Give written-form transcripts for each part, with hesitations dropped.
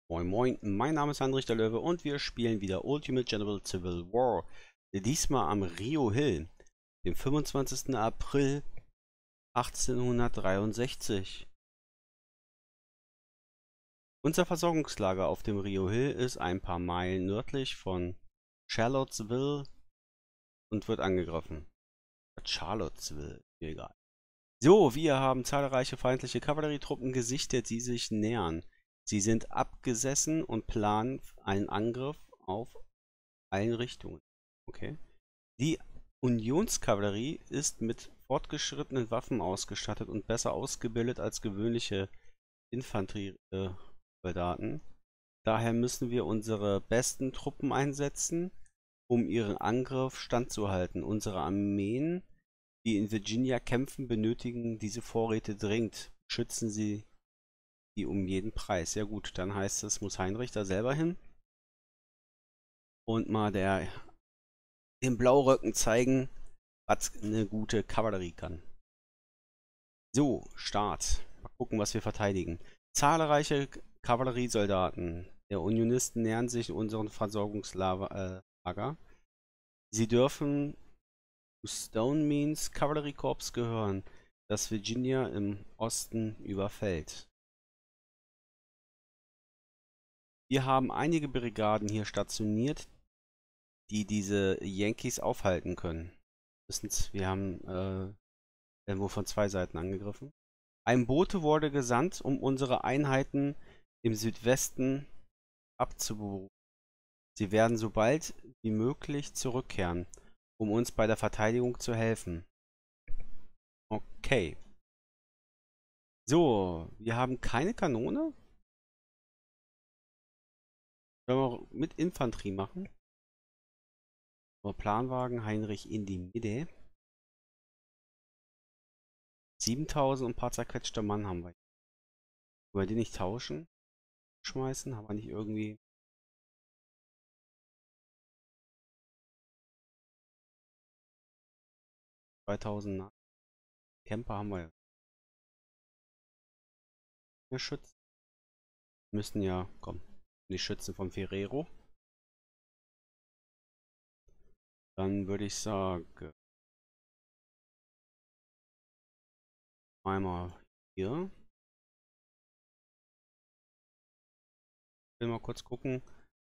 Moin Moin, mein Name ist Heinrich der Löwe und wir spielen wieder Ultimate General Civil War. Diesmal am Rio Hill, dem 25. April 1863. Unser Versorgungslager auf dem Rio Hill ist ein paar Meilen nördlich von Charlottesville und wird angegriffen. Charlottesville, egal. So, wir haben zahlreiche feindliche Kavallerietruppen gesichtet, die sich nähern. Sie sind abgesessen und planen einen Angriff auf allen Richtungen. Okay. Die Unionskavallerie ist mit fortgeschrittenen Waffen ausgestattet und besser ausgebildet als gewöhnliche Infanteriesoldaten. Daher müssen wir unsere besten Truppen einsetzen, um ihren Angriff standzuhalten. Unsere Armeen, die in Virginia kämpfen, benötigen diese Vorräte dringend. Schützen Sie die um jeden Preis. Ja gut, dann heißt es, muss Heinrich da selber hin und mal den Blauröcken zeigen, was eine gute Kavallerie kann. So, Start. Mal gucken, was wir verteidigen. Zahlreiche Kavalleriesoldaten der Unionisten nähern sich unseren Versorgungslager. Sie dürfen zu Stonemeans Kavalleriekorps gehören, das Virginia im Osten überfällt. Wir haben einige Brigaden hier stationiert, die diese Yankees aufhalten können. Wir haben werden wohl von zwei Seiten angegriffen. Ein Bote wurde gesandt, um unsere Einheiten im Südwesten abzuberufen. Sie werden so bald wie möglich zurückkehren, um uns bei der Verteidigung zu helfen. Okay. So, wir haben keine Kanone. Können wir mit Infanterie machen. So, Planwagen, Heinrich in die Mitte. 7000 und ein paar zerquetschte Mann haben wir. Wollen wir die nicht tauschen? Schmeißen? Haben wir nicht irgendwie... Camper haben wir ja. Wir Schützen. Müssen ja, komm, die Schützen von Ferrero. Dann würde ich sagen, einmal hier. Ich will mal kurz gucken,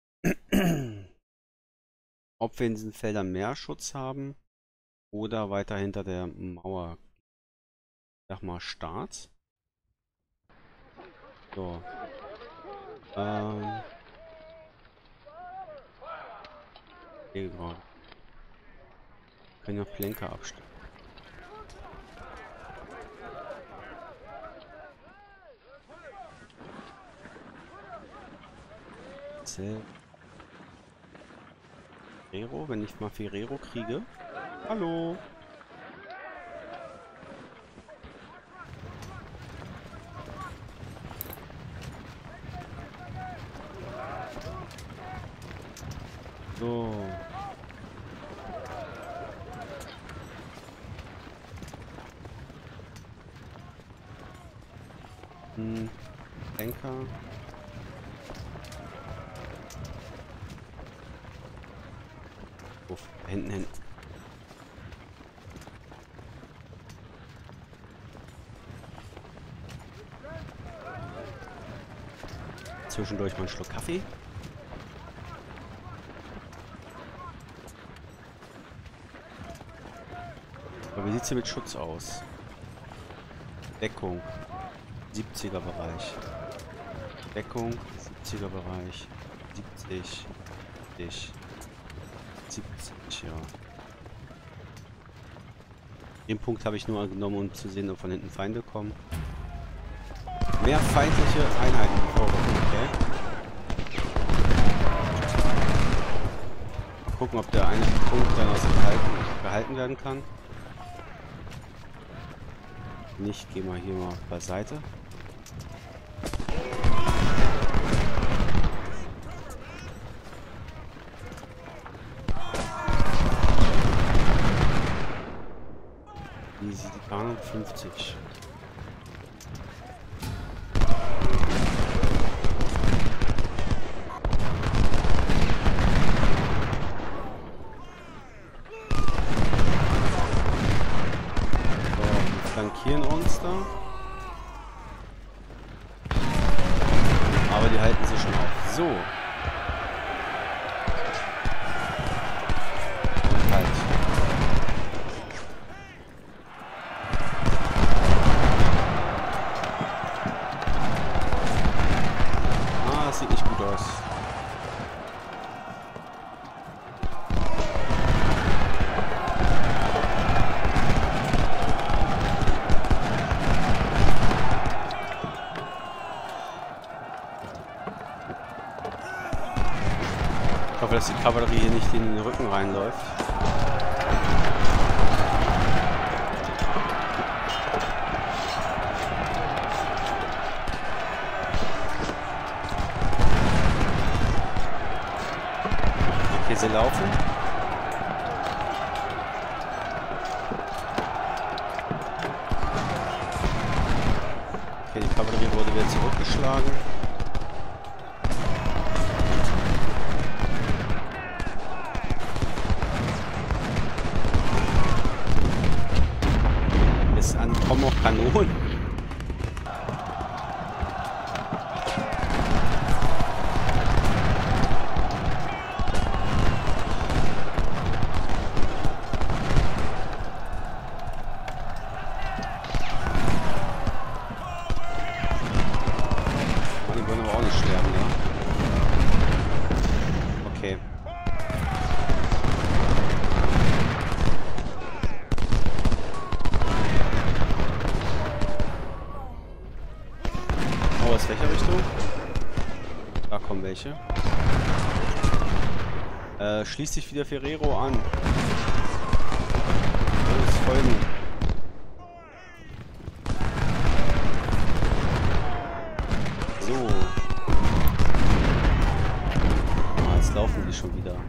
ob wir in diesen Feldern mehr Schutz haben oder weiter hinter der Mauer. Ich sag mal Start. So. Hier gerade. Können ja Plenker abstellen. Ferrero, wenn ich mal Ferrero kriege. Hallo. So. Lenker. Uff, hinten. Zwischendurch mal einen Schluck Kaffee. Aber wie sieht es hier mit Schutz aus? Deckung. 70er Bereich. Deckung. 70er Bereich. 70. 70, ja. Den Punkt habe ich nur genommen, um zu sehen, ob von hinten Feinde kommen. Mehr feindliche Einheiten vorrücken, okay. Mal gucken, ob der eine Punkt dann aus dem gehalten werden kann. Nicht, gehen wir hier mal beiseite. Wie sieht die 50? halten sie schon auf. So. Und halt. Ah, das sieht nicht gut aus. Ich hoffe, dass die Kavallerie hier nicht in den Rücken reinläuft. Okay, sie laufen. Okay, die Kavallerie wurde wieder zurückgeschlagen. Kommen auch Kanonen. Die wollen aber auch nicht sterben, ja? Okay. Aus welcher Richtung? Da kommen welche. Schließt sich wieder Ferrero an. Alles folgen. So. Ah, jetzt laufen die schon wieder.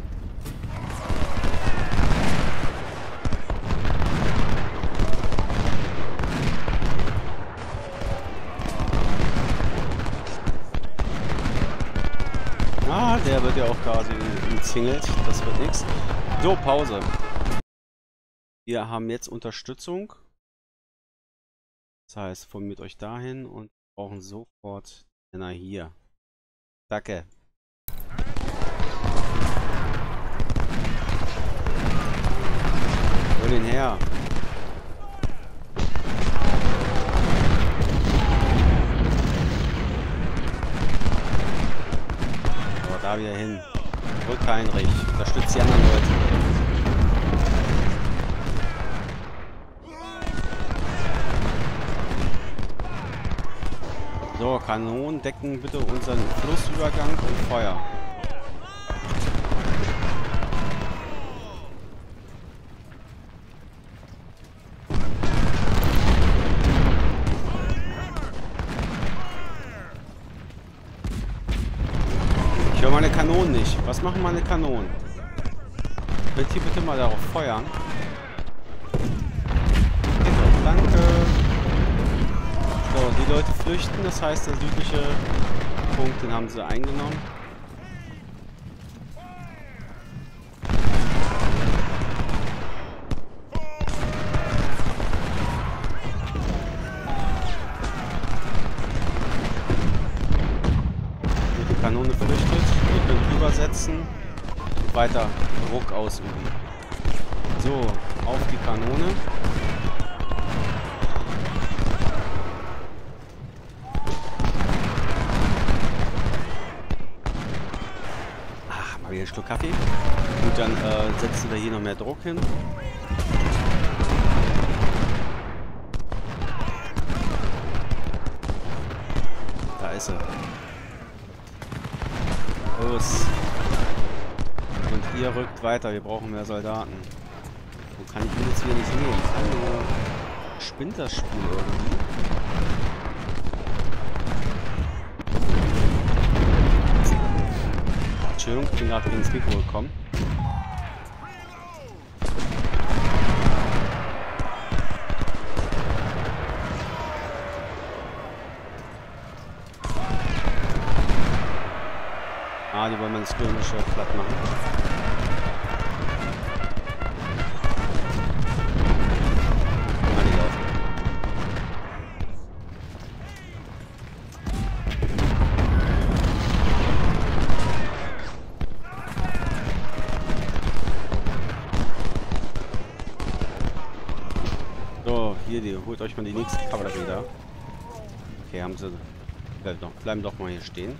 Ah, der wird ja auch quasi umzingelt. Das wird nichts. So, Pause. Wir haben jetzt Unterstützung. Das heißt, formiert euch dahin und brauchen sofort Männer hier. Danke. Hol ihn her. Da wieder hin. Rück Heinrich. Unterstützt die anderen Leute. So, Kanonen decken bitte unseren Flussübergang und Feuer. Ich höre meine Kanonen nicht. Was machen meine Kanonen? Könnt ihr bitte mal darauf feuern? Bitte, danke. So, die Leute flüchten. Das heißt, der südliche Punkt, den haben sie eingenommen. Kanone flüchtet, ihr könnt übersetzen und weiter Druck ausüben. So, auf die Kanone. Ach, mal wieder ein Schluck Kaffee. Und dann setzen wir hier noch mehr Druck hin. Da ist er. Los. Und ihr rückt weiter, wir brauchen mehr Soldaten. Wo kann ich ihn jetzt wieder nicht nehmen? Hallo. Spinnt das Spiel irgendwie? Entschuldigung, ich bin gerade ins Mikro gekommen. Ah, die wollen mein Skirmische platt machen. Ah, die laufen. Nee, holt euch mal die nächste Kavallerie da. Okay, haben sie... Bleiben doch mal hier stehen.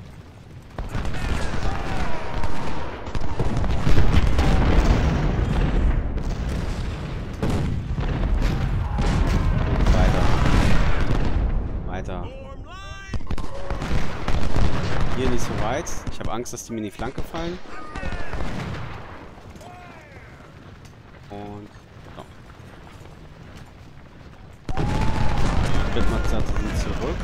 Weiter. Hier nicht so weit. Ich habe Angst, dass die mir in die Flanke fallen. Und... So. Trittmatzerte sind zurück.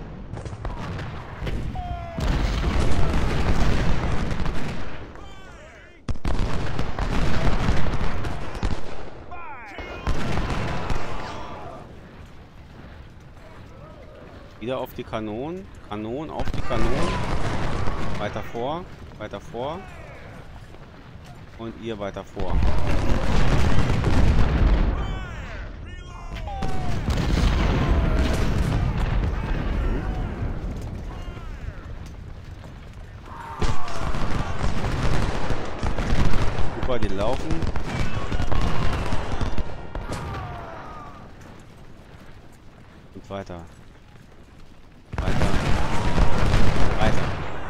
Wieder auf die Kanonen. Kanonen auf die Kanonen. Weiter vor. Weiter vor. Und ihr weiter vor. Super, die laufen. Und weiter. Weiter. Weiter.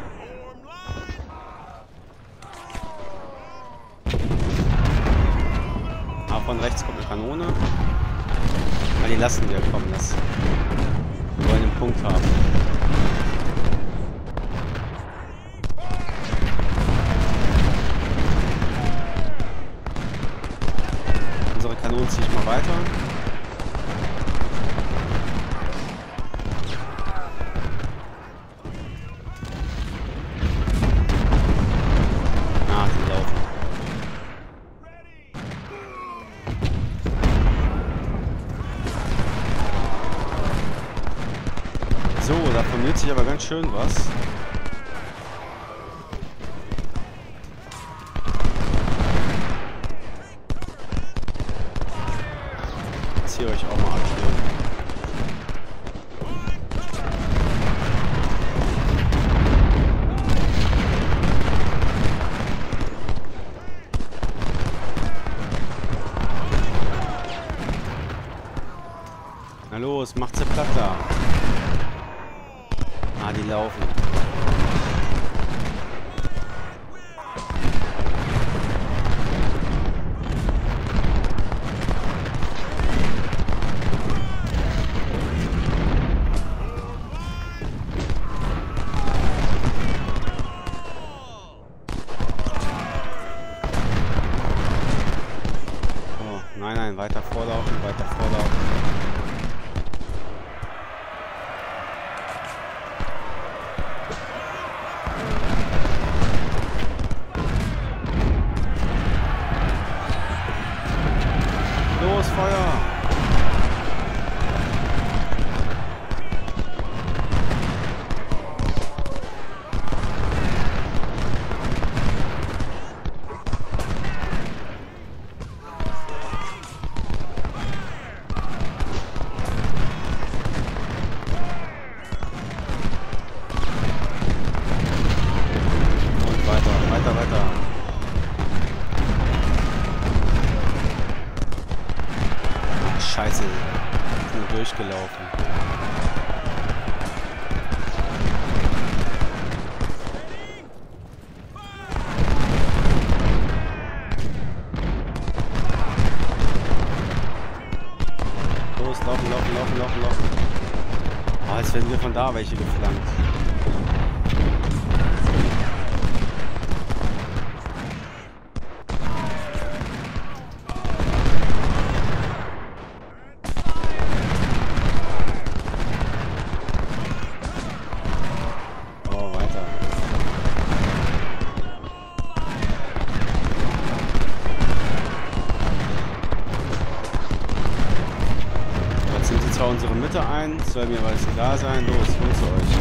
Ah, von rechts kommt eine Kanone. Ah, die lassen wir kommen. Wir wollen den Punkt haben. Unsere Kanonen ziehe ich mal weiter. So, da formiert sich aber ganz schön was. Jetzt hier euch auch mal abspielen. Na los, macht sie platt da. Ah, die laufen. Oh, nein, nein, weiter vorlaufen, weiter vorlaufen. Los, Feuer! Und weiter, weiter, weiter. Scheiße, ist nur durchgelaufen. Los, laufen, laufen, laufen, laufen, laufen. Oh, jetzt werden wir von da welche geflankt. Unsere Mitte ein, soll mir aber egal sein, los, holt zu euch.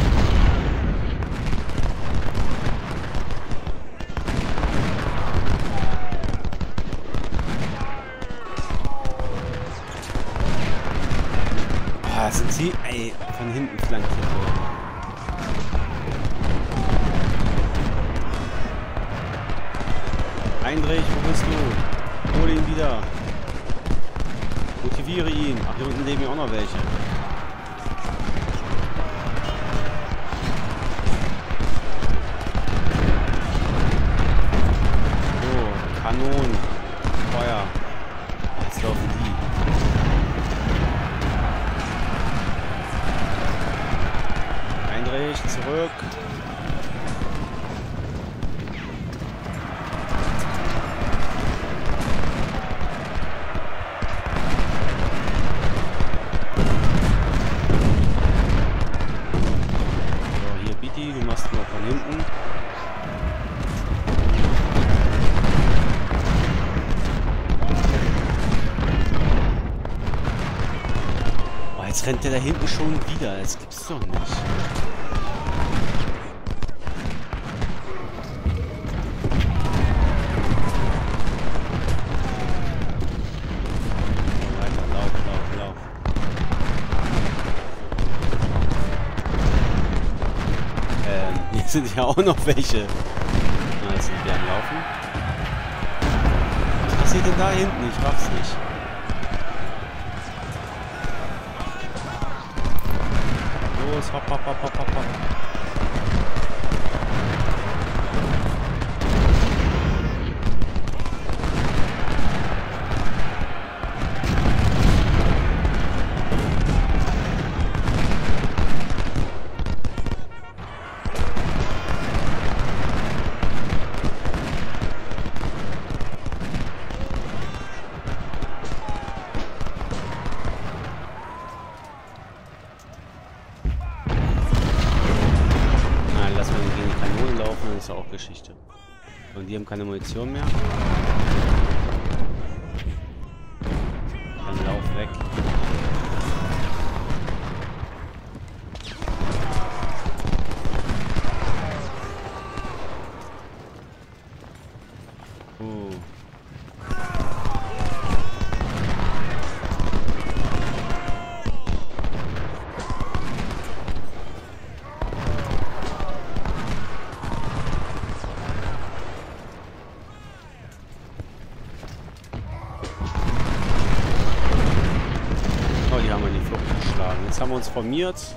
Ah, sind sie, ey, von hinten flankiert worden. Heinrich, wo bist du? Hol ihn wieder. Motiviere ihn. Ach, hier unten leben ja auch noch welche. So, Kanonen. Feuer. Jetzt laufen die. Heinrich, zurück. Du machst mal von hinten. Oh, jetzt rennt der da hinten schon wieder. Das gibt's doch nicht. Weiter, lauf. Hier sind ja auch noch welche. Na, jetzt sind wir am Laufen. Was passiert denn da hinten? Ich raff's nicht. Los, hopp. Ist ja auch Geschichte. Und die haben keine Munition mehr. Dann lauf weg. Jetzt haben wir uns formiert.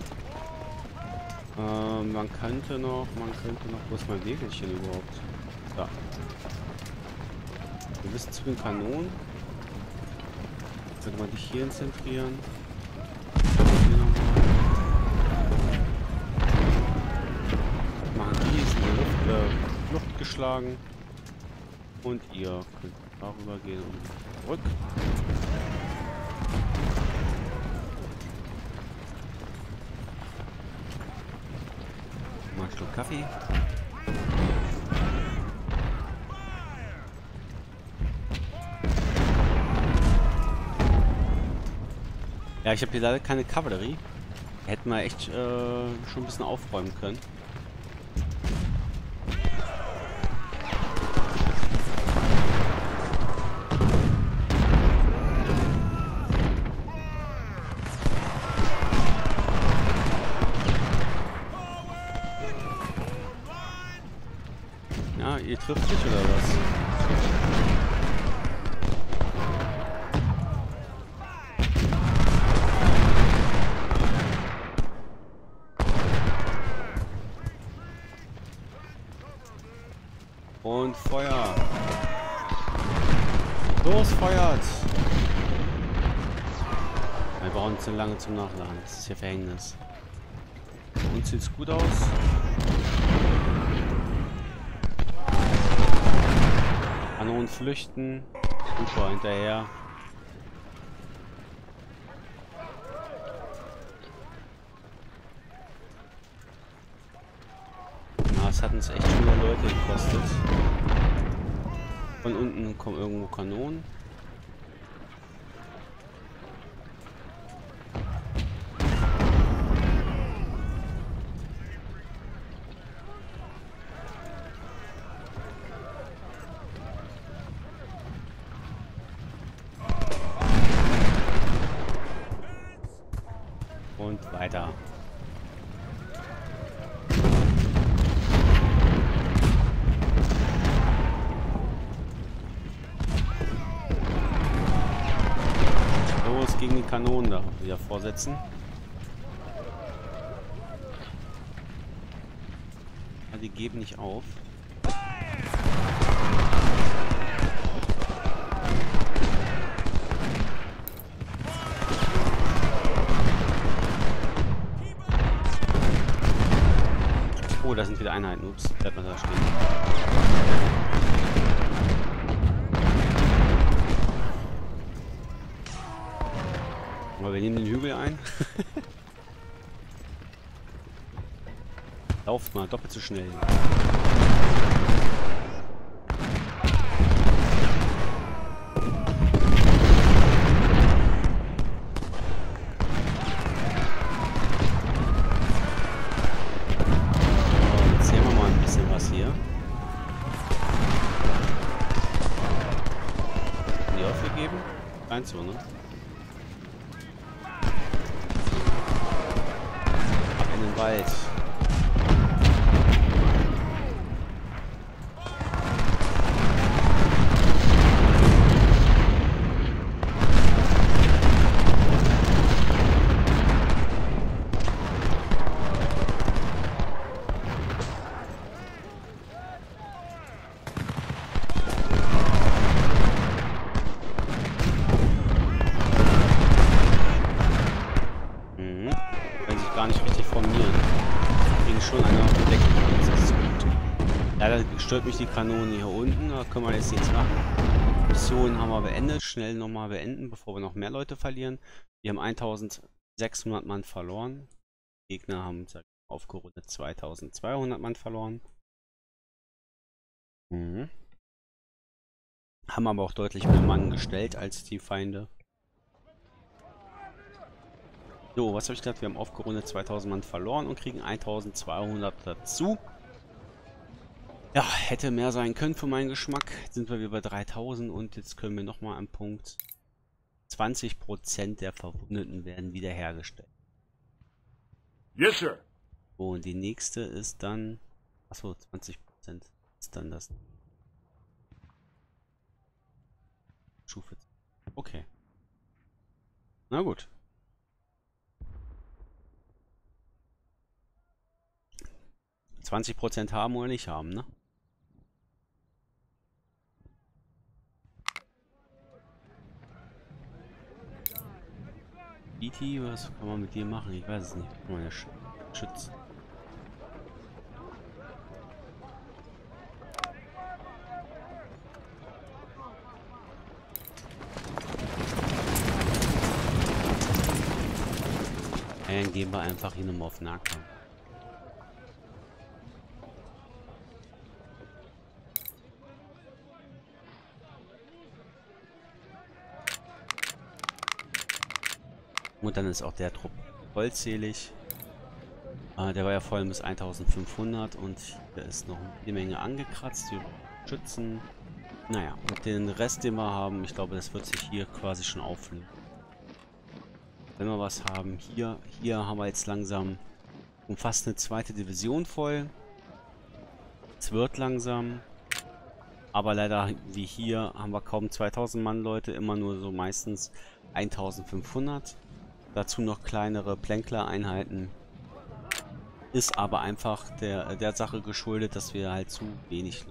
Man könnte noch, wo ist mein Wegelchen überhaupt? Da. Wir wissen zu den Kanonen. Könnte man dich hier zentrieren. Machen die ist in der Luft geschlagen. Und ihr könnt darüber gehen und zurück. Mal einen Schluck Kaffee. Ja, ich habe hier leider keine Kavallerie. Hätten wir echt schon ein bisschen aufräumen können. Ja, ihr trifft mich oder was? Und Feuer. Los, feuert! Wir brauchen zu lange zum Nachladen. Das ist hier Verhängnis. Für uns sieht's gut aus. Kanonen flüchten. Super, hinterher. Na, es hat uns echt viele Leute gekostet. Von unten kommen irgendwo Kanonen. Und weiter. Kanonen da wieder vorsetzen. Ja, die geben nicht auf. Oh, da sind wieder Einheiten. Ups, bleibt man da stehen. Aber wir nehmen den Hügel ein. Lauft mal doppelt so schnell. So, ne? Ab in den Wald. Gar nicht richtig formieren. Kriegen schon einer auf den Deckel. Das ist gut. Leider stört mich die Kanone hier unten. Da können wir jetzt nichts machen. Mission haben wir beendet. Schnell nochmal beenden, bevor wir noch mehr Leute verlieren. Wir haben 1600 Mann verloren. Die Gegner haben aufgerundet 2200 Mann verloren. Haben aber auch deutlich mehr Mann gestellt als die Feinde. So, was habe ich gesagt? Wir haben aufgerundet 2000 Mann verloren und kriegen 1200 dazu. Ja, hätte mehr sein können für meinen Geschmack. Jetzt sind wir wieder bei 3000 und jetzt können wir nochmal am Punkt 20% der Verwundeten werden wiederhergestellt. Yes, sir. So, und die nächste ist dann... Achso, 20% ist dann das... Stufe. Okay. Na gut. 20% haben oder nicht haben, ne? E.T., was kann man mit dir machen? Ich weiß es nicht. Meine Schützen. Dann gehen wir einfach hier nochmal auf Nahkampf. Und dann ist auch der Trupp vollzählig. Der war ja voll bis 1500 und hier ist noch eine Menge angekratzt über Schützen. Naja, und den Rest, den wir haben, ich glaube, das wird sich hier quasi schon auffüllen. Wenn wir was haben, hier haben wir jetzt langsam fast eine zweite Division voll. Es wird langsam. Aber leider, wie hier, haben wir kaum 2000 Mann Leute, immer nur so meistens 1500. Dazu noch kleinere Plänkler-Einheiten. Ist aber einfach der Sache geschuldet, dass wir halt zu wenig.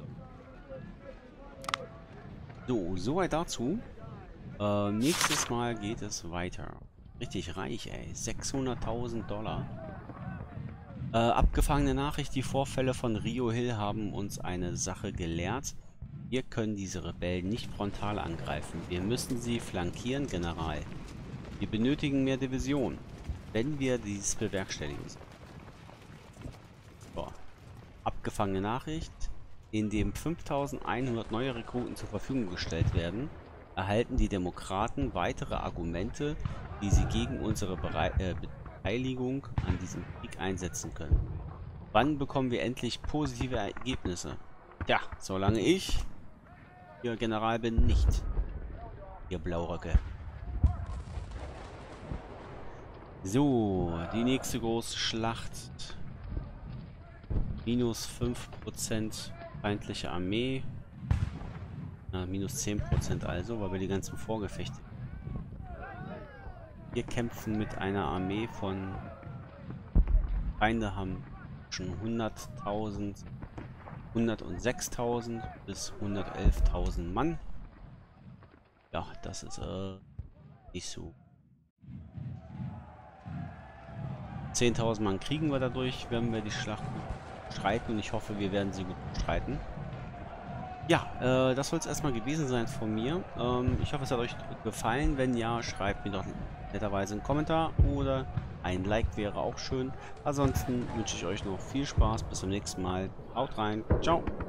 So, soweit dazu. Nächstes Mal geht es weiter. Richtig reich, ey. 600.000 $. Abgefangene Nachricht, die Vorfälle von Rio Hill haben uns eine Sache gelehrt. Wir können diese Rebellen nicht frontal angreifen. Wir müssen sie flankieren, General. Wir benötigen mehr Division, wenn wir dies bewerkstelligen. So. Abgefangene Nachricht. Indem 5100 neue Rekruten zur Verfügung gestellt werden, erhalten die Demokraten weitere Argumente, die sie gegen unsere Beteiligung an diesem Krieg einsetzen können. Wann bekommen wir endlich positive Ergebnisse? Ja, solange ich Ihr General bin, nicht. Ihr Blauröcke. So, die nächste große Schlacht. Minus 5% feindliche Armee. Minus 10% also, weil wir die ganzen Vorgefechte. Wir kämpfen mit einer Armee von... Feinde haben schon 100.000, 106.000 bis 111.000 Mann. Ja, das ist nicht so. 10.000 Mann kriegen wir dadurch, wenn wir die Schlacht streiten. Und ich hoffe, wir werden sie gut streiten. Ja, das soll es erstmal gewesen sein von mir. Ich hoffe, es hat euch gefallen. Wenn ja, schreibt mir doch netterweise einen Kommentar oder ein Like wäre auch schön. Ansonsten wünsche ich euch noch viel Spaß. Bis zum nächsten Mal. Haut rein. Ciao.